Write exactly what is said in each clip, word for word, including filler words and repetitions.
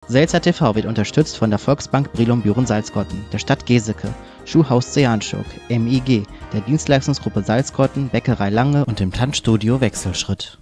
Selzer T V wird unterstützt von der Volksbank Brilon Büren Salzgotten, der Stadt Geseke, Schuhhaus Zeanschuk, M I G, der Dienstleistungsgruppe Salzgotten, Bäckerei Lange und dem Tanzstudio Wechselschritt.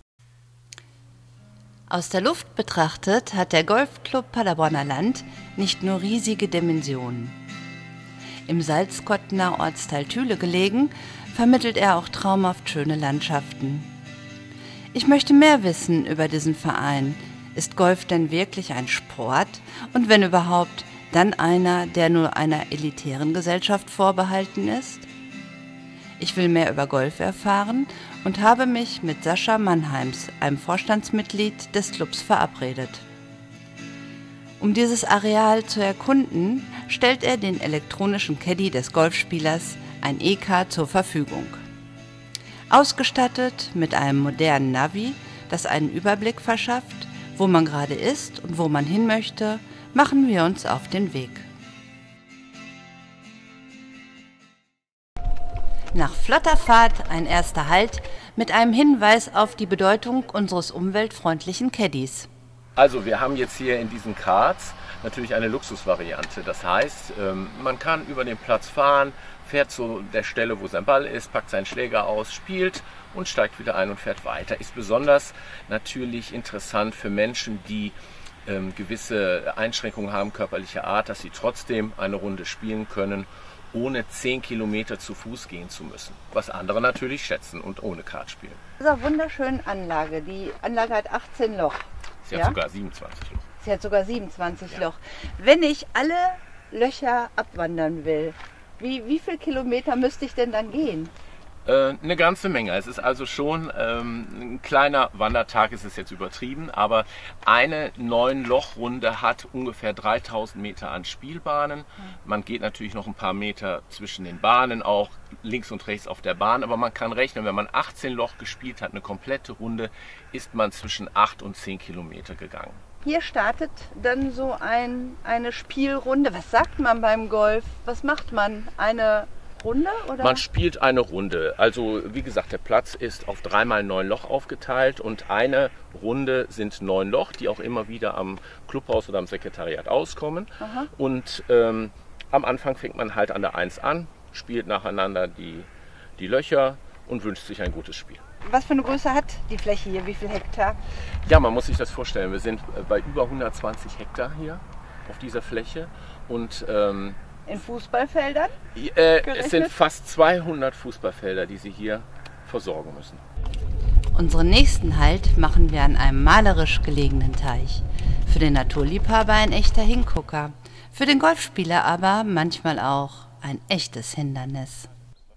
Aus der Luft betrachtet hat der Golfclub Paderborner Land nicht nur riesige Dimensionen. Im Salzgottener Ortsteil Thüle gelegen, vermittelt er auch traumhaft schöne Landschaften. Ich möchte mehr wissen über diesen Verein. Ist Golf denn wirklich ein Sport? Und wenn überhaupt, dann einer, der nur einer elitären Gesellschaft vorbehalten ist? Ich will mehr über Golf erfahren und habe mich mit Sascha Mannheims, einem Vorstandsmitglied des Clubs, verabredet. Um dieses Areal zu erkunden, stellt er den elektronischen Caddy des Golfspielers, ein E K, zur Verfügung. Ausgestattet mit einem modernen Navi, das einen Überblick verschafft, wo man gerade ist und wo man hin möchte, machen wir uns auf den Weg. Nach flotter Fahrt ein erster Halt mit einem Hinweis auf die Bedeutung unseres umweltfreundlichen Caddies. Also wir haben jetzt hier in diesen Karts natürlich eine Luxusvariante. Das heißt, man kann über den Platz fahren, fährt zu der Stelle, wo sein Ball ist, packt seinen Schläger aus, spielt und steigt wieder ein und fährt weiter. Ist besonders natürlich interessant für Menschen, die ähm, gewisse Einschränkungen haben, körperlicher Art, dass sie trotzdem eine Runde spielen können, ohne zehn Kilometer zu Fuß gehen zu müssen. Was andere natürlich schätzen und ohne Kart spielen. Dieser wunderschönen Anlage. Die Anlage hat achtzehn Loch. Sie hat ja? sogar siebenundzwanzig Loch. Sie hat sogar siebenundzwanzig Ja. Loch. Wenn ich alle Löcher abwandern will, wie, wie viele Kilometer müsste ich denn dann gehen? Äh, eine ganze Menge. Es ist also schon ähm, ein kleiner Wandertag, ist es jetzt übertrieben, aber eine neun-Loch-Runde hat ungefähr dreitausend Meter an Spielbahnen. Man geht natürlich noch ein paar Meter zwischen den Bahnen, auch links und rechts auf der Bahn, aber man kann rechnen, wenn man achtzehn Loch gespielt hat, eine komplette Runde, ist man zwischen acht und zehn Kilometer gegangen. Hier startet dann so ein, eine Spielrunde. Was sagt man beim Golf? Was macht man? Eine Runde? Oder? Man spielt eine Runde. Also wie gesagt, der Platz ist auf dreimal neun Loch aufgeteilt und eine Runde sind neun Loch, die auch immer wieder am Clubhaus oder am Sekretariat auskommen. Aha. Und ähm, am Anfang fängt man halt an der Eins an, spielt nacheinander die, die Löcher und wünscht sich ein gutes Spiel. Was für eine Größe hat die Fläche hier? Wie viel Hektar? Ja, man muss sich das vorstellen. Wir sind bei über hundertzwanzig Hektar hier auf dieser Fläche und ähm, in Fußballfeldern? Äh, es sind fast zweihundert Fußballfelder, die Sie hier versorgen müssen. Unseren nächsten Halt machen wir an einem malerisch gelegenen Teich. Für den Naturliebhaber ein echter Hingucker, für den Golfspieler aber manchmal auch ein echtes Hindernis.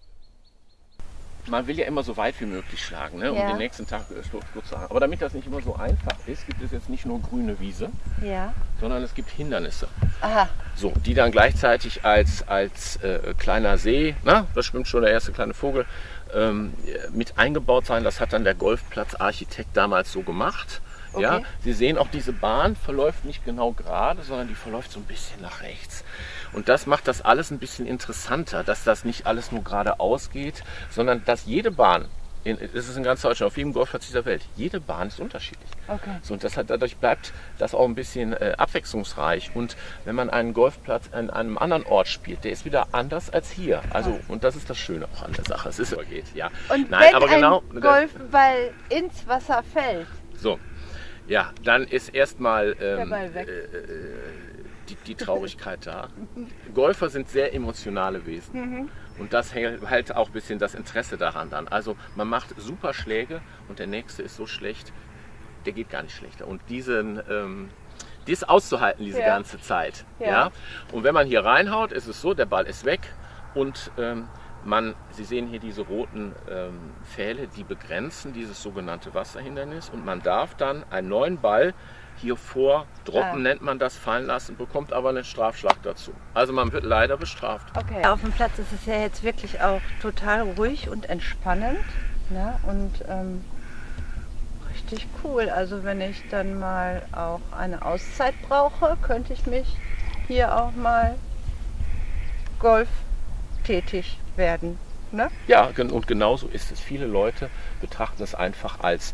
Man will ja immer so weit wie möglich schlagen, ne, um ja. den nächsten Tag äh, Sturz zu haben. Aber damit das nicht immer so einfach ist, gibt es jetzt nicht nur grüne Wiese, ja. sondern es gibt Hindernisse. Aha. So, die dann gleichzeitig als, als äh, kleiner See, na, da schwimmt schon der erste kleine Vogel, ähm, mit eingebaut sein. Das hat dann der Golfplatzarchitekt damals so gemacht. Okay. Ja, Sie sehen auch, diese Bahn verläuft nicht genau gerade, sondern die verläuft so ein bisschen nach rechts. Und das macht das alles ein bisschen interessanter, dass das nicht alles nur geradeaus geht, sondern dass jede Bahn, in, das ist in ganz Deutschland, auf jedem Golfplatz dieser Welt, jede Bahn ist unterschiedlich. Okay. So, und das hat, dadurch bleibt das auch ein bisschen äh, abwechslungsreich. Und wenn man einen Golfplatz an einem anderen Ort spielt, der ist wieder anders als hier. Also, und das ist das Schöne auch an der Sache. Es ist geht, ja. Und Nein, wenn aber ein genau, Golfball ins Wasser fällt? So, ja, dann ist erstmal ähm, der Ball weg. Äh, äh, die, die Traurigkeit da. Golfer sind sehr emotionale Wesen. Mhm. Und das hält halt auch ein bisschen das Interesse daran dann. Also man macht super Schläge und der nächste ist so schlecht, der geht gar nicht schlechter. Und diesen, ähm, dies auszuhalten diese ja. ganze Zeit. Ja. Ja. Und wenn man hier reinhaut, ist es so, der Ball ist weg und ähm, man, Sie sehen hier diese roten ähm, Pfähle, die begrenzen dieses sogenannte Wasserhindernis und man darf dann einen neuen Ball hier vor droppen, ah. nennt man das, fallen lassen, bekommt aber einen Strafschlag dazu. Also man wird leider bestraft. Okay. Auf dem Platz ist es ja jetzt wirklich auch total ruhig und entspannend, ne? Und ähm, richtig cool. Also wenn ich dann mal auch eine Auszeit brauche, könnte ich mich hier auch mal Golf tätig werden. Ne? Ja, und genauso ist es. Viele Leute betrachten es einfach als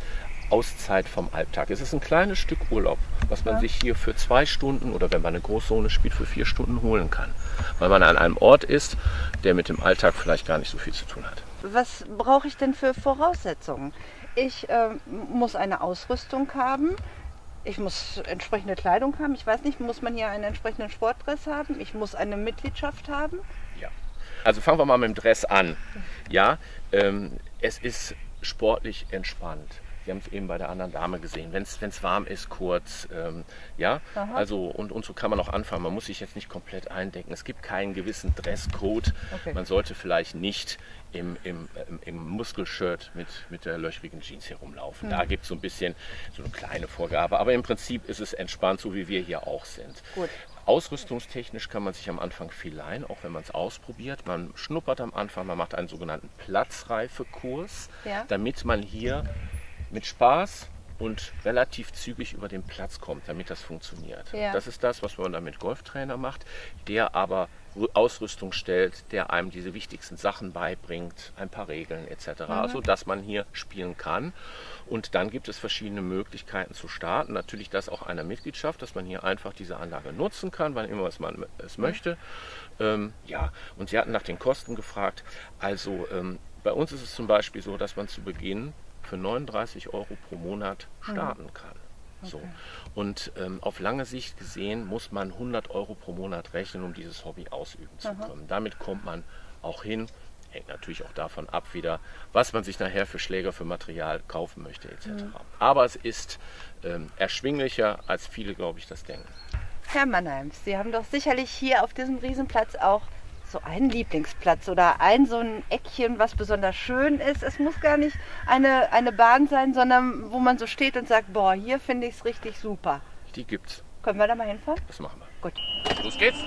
Auszeit vom Alltag. Es ist ein kleines Stück Urlaub, was man ja. sich hier für zwei Stunden oder wenn man eine Großzone spielt, für vier Stunden holen kann. Weil man an einem Ort ist, der mit dem Alltag vielleicht gar nicht so viel zu tun hat. Was brauche ich denn für Voraussetzungen? Ich äh, muss eine Ausrüstung haben. Ich muss entsprechende Kleidung haben. Ich weiß nicht, muss man hier einen entsprechenden Sportdress haben? Ich muss eine Mitgliedschaft haben? Ja. Also fangen wir mal mit dem Dress an. Ja, ähm, es ist sportlich entspannt. Sie haben es eben bei der anderen Dame gesehen, wenn es warm ist, kurz, ähm, ja, Aha. also und, und so kann man auch anfangen. Man muss sich jetzt nicht komplett eindecken. Es gibt keinen gewissen Dresscode. Okay. Man sollte vielleicht nicht im, im, im, im Muskelshirt mit, mit der löchrigen Jeans herumlaufen. Mhm. Da gibt es so ein bisschen so eine kleine Vorgabe, aber im Prinzip ist es entspannt, so wie wir hier auch sind. Gut. Ausrüstungstechnisch kann man sich am Anfang viel leihen, auch wenn man es ausprobiert. Man schnuppert am Anfang, man macht einen sogenannten Platzreifekurs, ja. damit man hier mit Spaß und relativ zügig über den Platz kommt, damit das funktioniert. Ja. Das ist das, was man dann mit Golftrainer macht, der aber Ausrüstung stellt, der einem diese wichtigsten Sachen beibringt, ein paar Regeln et cetera, mhm. sodass man hier spielen kann. Und dann gibt es verschiedene Möglichkeiten zu starten. Natürlich das auch einer Mitgliedschaft, dass man hier einfach diese Anlage nutzen kann, wann immer man es möchte. Ähm, ja, und Sie hatten nach den Kosten gefragt. Also ähm, bei uns ist es zum Beispiel so, dass man zu Beginn für neununddreißig Euro pro Monat starten kann. Okay. So. Und ähm, auf lange Sicht gesehen muss man hundert Euro pro Monat rechnen, um dieses Hobby ausüben zu Aha. können. Damit kommt man auch hin. Hängt natürlich auch davon ab wieder, was man sich nachher für Schläger, für Material kaufen möchte et cetera. Mhm. Aber es ist ähm, erschwinglicher, als viele, glaube ich, das denken. Herr Mannheim, Sie haben doch sicherlich hier auf diesem Riesenplatz auch so einen Lieblingsplatz oder ein so ein Eckchen, was besonders schön ist. Es muss gar nicht eine, eine Bahn sein, sondern wo man so steht und sagt, boah, hier finde ich es richtig super. Die gibt's. Können wir da mal hinfahren? Das machen wir. Gut. Los geht's.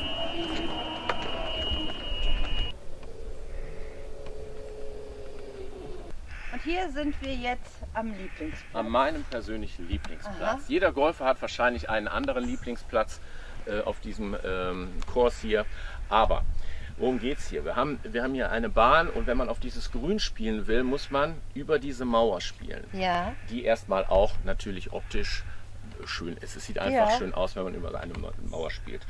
Und hier sind wir jetzt am Lieblingsplatz. An meinem persönlichen Lieblingsplatz. Aha. Jeder Golfer hat wahrscheinlich einen anderen Lieblingsplatz äh, auf diesem ähm, Kurs hier. Aber worum geht es hier? Wir haben, wir haben hier eine Bahn und wenn man auf dieses Grün spielen will, muss man über diese Mauer spielen. Ja. Die erstmal auch natürlich optisch schön ist. Es sieht einfach ja. schön aus, wenn man über eine Mauer spielt.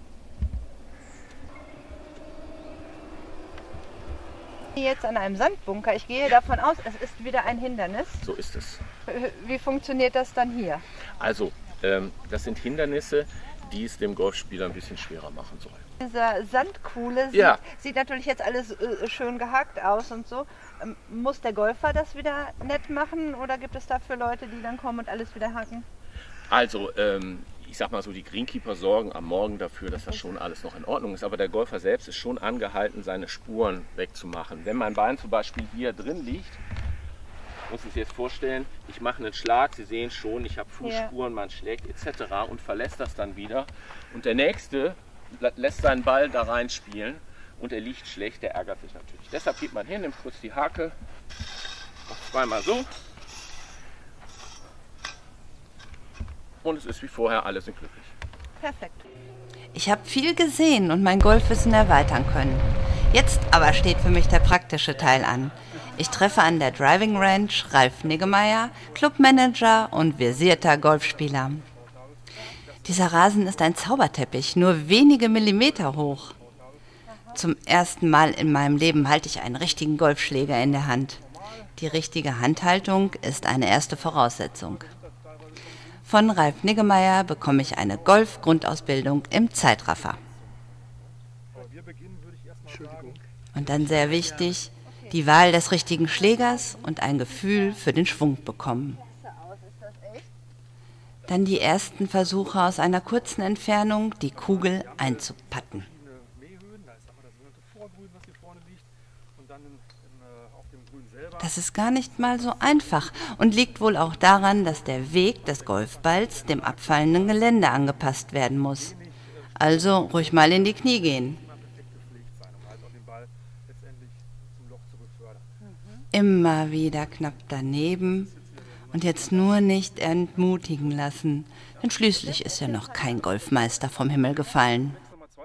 Jetzt an einem Sandbunker. Ich gehe davon aus, es ist wieder ein Hindernis. So ist es. Wie funktioniert das dann hier? Also, ähm, das sind Hindernisse, die es dem Golfspieler ein bisschen schwerer machen sollen. Dieser Sandkuhle sieht, ja. sieht natürlich jetzt alles äh, schön gehakt aus und so. Ähm, muss der Golfer das wieder nett machen oder gibt es dafür Leute, die dann kommen und alles wieder hacken? Also, ähm, ich sag mal so, die Greenkeeper sorgen am Morgen dafür, dass das schon alles noch in Ordnung ist. Aber der Golfer selbst ist schon angehalten, seine Spuren wegzumachen. Wenn mein Bein zum Beispiel hier drin liegt, muss ich sich jetzt vorstellen, ich mache einen Schlag, Sie sehen schon, ich habe Fußspuren, ja. man schlägt et cetera und verlässt das dann wieder. Und der Nächste lässt seinen Ball da reinspielen und er liegt schlecht, der ärgert sich natürlich. Deshalb geht man hin, nimmt kurz die Hake, macht zweimal so und es ist wie vorher, alle sind glücklich. Perfekt. Ich habe viel gesehen und mein Golfwissen erweitern können. Jetzt aber steht für mich der praktische Teil an. Ich treffe an der Driving Range Ralf Niggemeier, Clubmanager und versierter Golfspieler. Dieser Rasen ist ein Zauberteppich, nur wenige Millimeter hoch. Zum ersten Mal in meinem Leben halte ich einen richtigen Golfschläger in der Hand. Die richtige Handhaltung ist eine erste Voraussetzung. Von Ralf Niggemeier bekomme ich eine Golf-Grundausbildung im Zeitraffer. Und dann sehr wichtig, die Wahl des richtigen Schlägers und ein Gefühl für den Schwung bekommen. Dann die ersten Versuche aus einer kurzen Entfernung, die Kugel einzupatten. Das ist gar nicht mal so einfach und liegt wohl auch daran, dass der Weg des Golfballs dem abfallenden Gelände angepasst werden muss. Also ruhig mal in die Knie gehen. Immer wieder knapp daneben und jetzt nur nicht entmutigen lassen, denn schließlich ist ja noch kein Golfmeister vom Himmel gefallen.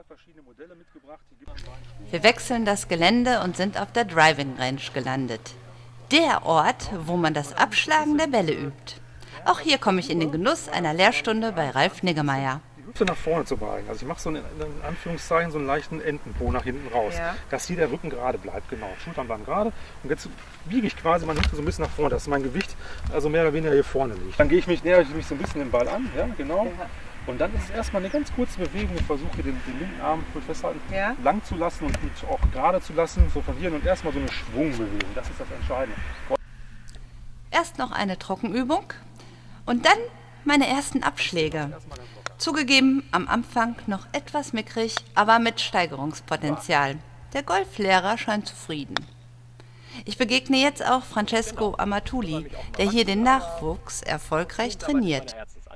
Wir wechseln das Gelände und sind auf der Driving Range gelandet. Der Ort, wo man das Abschlagen der Bälle übt. Auch hier komme ich in den Genuss einer Lehrstunde bei Ralf Niggemeier. Die Hüfte nach vorne zu beugen. Also ich mache so einen, in Anführungszeichen so einen leichten Entenpo nach hinten raus, ja. Dass hier der Rücken gerade bleibt. Genau, Schultern bleiben gerade. Und jetzt biege ich quasi meine Hüfte so ein bisschen nach vorne, dass mein Gewicht also mehr oder weniger hier vorne liegt. Dann gehe ich mich, näher ich mich so ein bisschen den Ball an, ja, genau. Ja. Und dann ist es erstmal eine ganz kurze Bewegung. Ich versuche den, den linken Arm gut festhalten, ja. lang zu lassen und auch gerade zu lassen, so von hier und erstmal so eine Schwungbewegung. Das ist das Entscheidende. Erst noch eine Trockenübung und dann meine ersten Abschläge. Zugegeben, am Anfang noch etwas mickrig, aber mit Steigerungspotenzial. Der Golflehrer scheint zufrieden. Ich begegne jetzt auch Francesco Amatuli, der hier den Nachwuchs erfolgreich trainiert.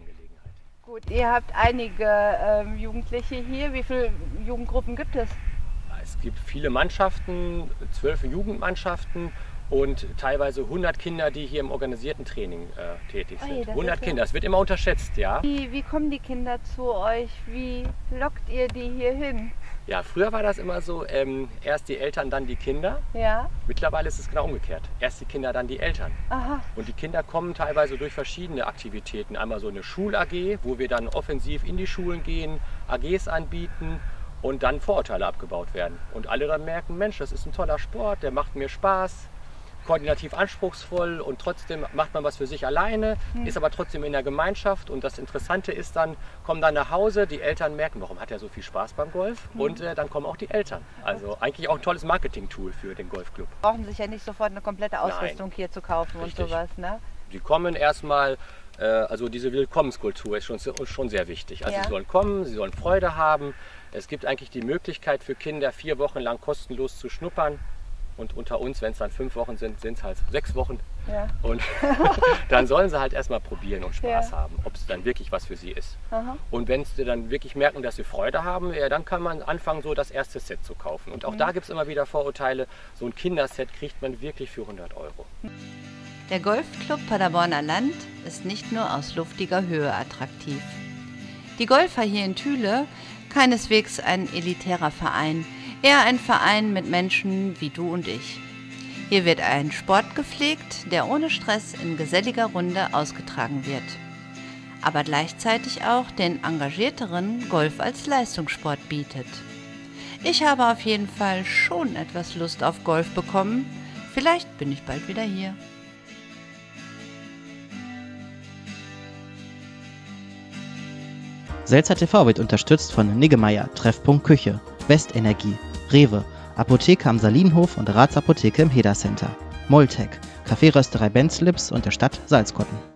Gut, ihr habt einige ähm, Jugendliche hier. Wie viele Jugendgruppen gibt es? Es gibt viele Mannschaften, zwölf Jugendmannschaften und teilweise hundert Kinder, die hier im organisierten Training äh, tätig sind. Oh, hundert Kinder, das wird immer unterschätzt, ja. Wie, wie kommen die Kinder zu euch? Wie lockt ihr die hier hin? Ja, früher war das immer so, ähm, erst die Eltern, dann die Kinder. Ja. Mittlerweile ist es genau umgekehrt. Erst die Kinder, dann die Eltern. Aha. Und die Kinder kommen teilweise durch verschiedene-Aktivitäten. Einmal so eine Schul-A G, wo wir dann offensiv in die Schulen gehen, A Gs anbieten und dann Vorurteile abgebaut werden. Und alle dann merken, Mensch, das ist ein toller Sport, der macht mir Spaß, koordinativ anspruchsvoll und trotzdem macht man was für sich alleine, hm. ist aber trotzdem in der Gemeinschaft. Und das Interessante ist dann, kommen dann nach Hause, die Eltern merken, warum hat er so viel Spaß beim Golf? Hm. Und äh, dann kommen auch die Eltern. Also eigentlich auch ein tolles Marketing-Tool für den Golfclub. Brauchen sich ja nicht sofort eine komplette Ausrüstung Nein. hier zu kaufen. Richtig. Und sowas, ne? Die kommen erstmal, äh, also diese Willkommenskultur ist schon, schon sehr wichtig. Also ja. Sie sollen kommen, sie sollen Freude haben. Es gibt eigentlich die Möglichkeit für Kinder, vier Wochen lang kostenlos zu schnuppern. Und unter uns, wenn es dann fünf Wochen sind, sind es halt sechs Wochen. Ja. Und dann sollen sie halt erstmal probieren und Spaß ja. haben, ob es dann wirklich was für sie ist. Aha. Und wenn sie dann wirklich merken, dass sie Freude haben, ja, dann kann man anfangen, so das erste Set zu kaufen. Und auch mhm. da gibt es immer wieder Vorurteile. So ein Kinderset kriegt man wirklich für hundert Euro. Der Golfclub Paderborner Land ist nicht nur aus luftiger Höhe attraktiv. Die Golfer hier in Thüle, keineswegs ein elitärer Verein, eher ein Verein mit Menschen wie du und ich. Hier wird ein Sport gepflegt, der ohne Stress in geselliger Runde ausgetragen wird. Aber gleichzeitig auch den engagierteren Golf als Leistungssport bietet. Ich habe auf jeden Fall schon etwas Lust auf Golf bekommen. Vielleicht bin ich bald wieder hier. Selzer T V wird unterstützt von Niggemeier, Treffpunkt Küche, Westenergie, Rewe, Apotheke am Salinhof und Ratsapotheke im Heda Center, Moltec, Kaffeerösterei Benzlips und der Stadt Salzkotten.